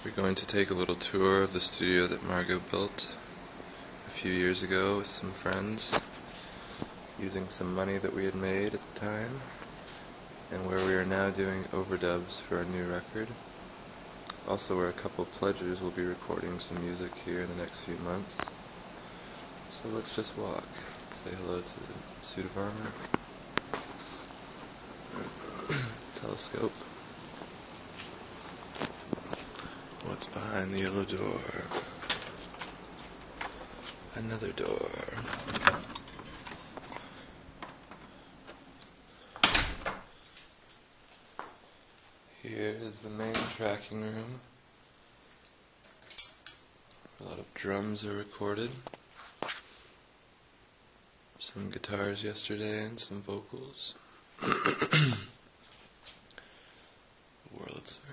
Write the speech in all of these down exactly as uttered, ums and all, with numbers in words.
We're going to take a little tour of the studio that Margot built a few years ago with some friends, using some money that we had made at the time, and where we are now doing overdubs for our new record. Also where a couple of pledgers will be recording some music here in the next few months. So let's just walk. Say hello to the suit of armor. Telescope. What's behind the yellow door? Another door. Here is the main tracking room. A lot of drums are recorded. Some guitars yesterday and some vocals. Wurlitzer.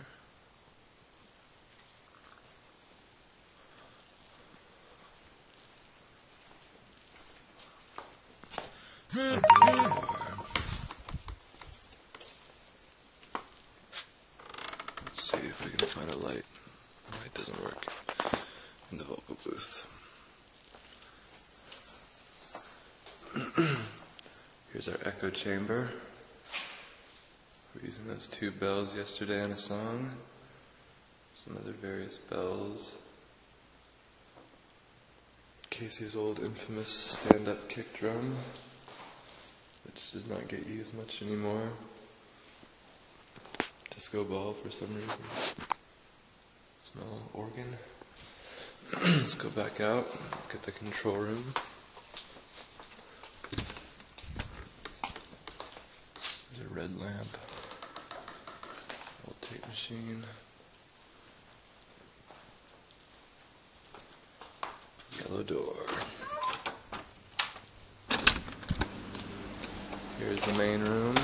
Let's see if we can find a light. The light doesn't work in the vocal booth. Here's our echo chamber. We're using those two bells yesterday on a song. Some other various bells. Casey's old infamous stand-up kick drum, which does not get used much anymore. Disco ball for some reason. Small organ. Let's go back out, look at the control room. There's a red lamp. Old tape machine. Yellow door. Here's the main room.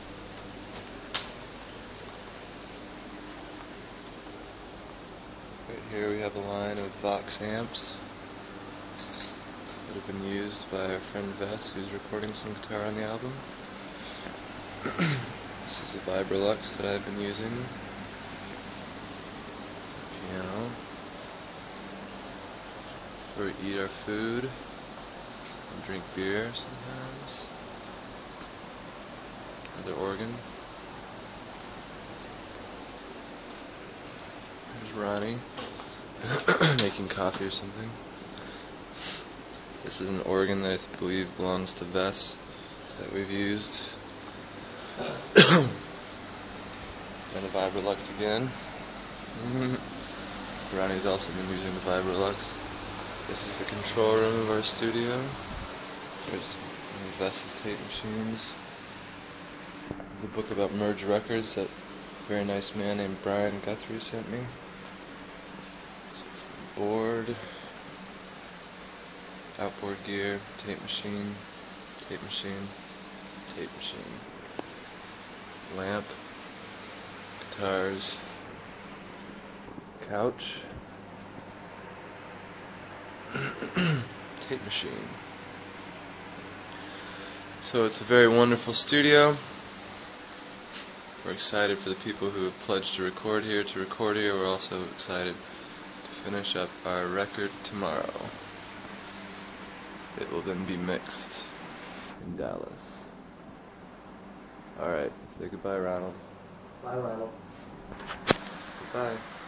Right here we have a line of Vox amps that have been used by our friend Vess, who's recording some guitar on the album. This is a Vibrolux that I've been using. Piano. Where we eat our food and drink beer sometimes. Another organ. There's Ronnie making coffee or something. This is an organ that I believe belongs to Vess that we've used. And a Vibrolux again. Ronnie's also been using the Vibrolux. This is the control room of our studio. There's Vess's tape machines. There's a book about Merge Records that a very nice man named Brian Guthrie sent me. Board, outboard gear, tape machine, tape machine, tape machine, lamp, guitars, couch, tape machine. So it's a very wonderful studio. We're excited for the people who have pledged to record here to record here. We're also excited to finish up our record tomorrow. It will then be mixed in Dallas. Alright, say goodbye, Ronald. Bye, Ronald. Goodbye.